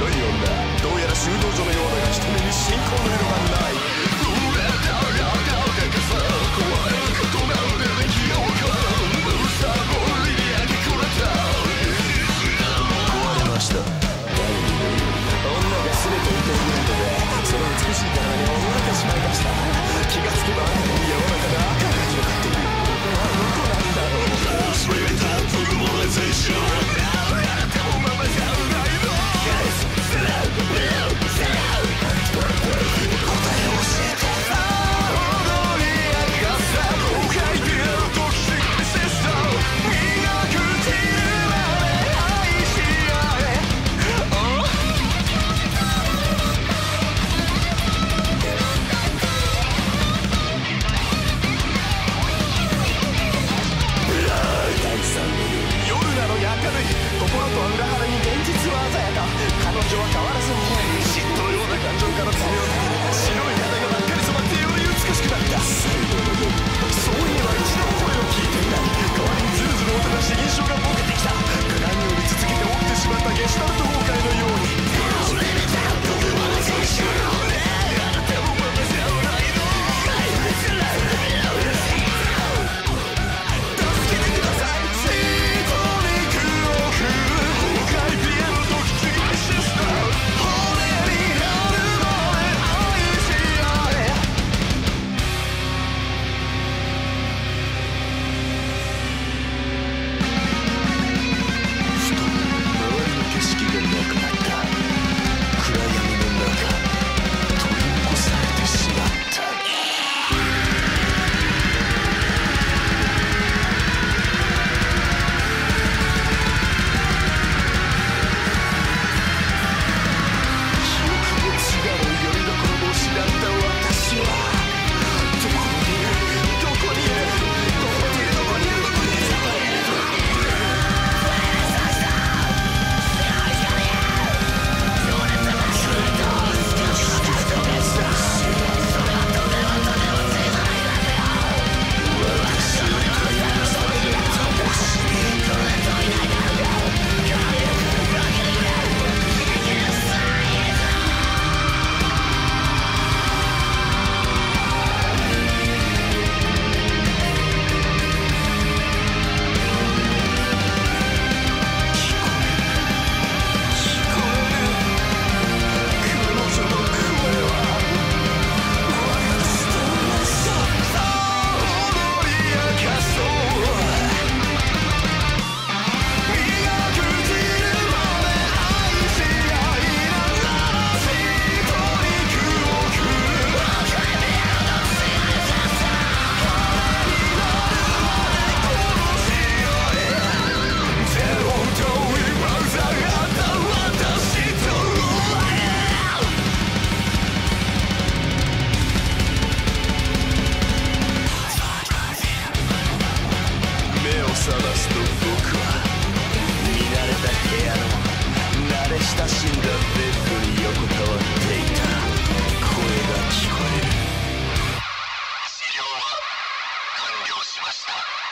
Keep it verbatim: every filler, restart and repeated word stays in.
どうやら修道女のようだが人目に信仰の色がない。壊れました。女が全てを受け入れるので、その美しい体に溺れてしまいました。気がつけばあなたの世の中が赤が広がっている。僕はどこなんだろう。親しんだベッドに横たわっていた。声が聞こえる。治療は完了しました。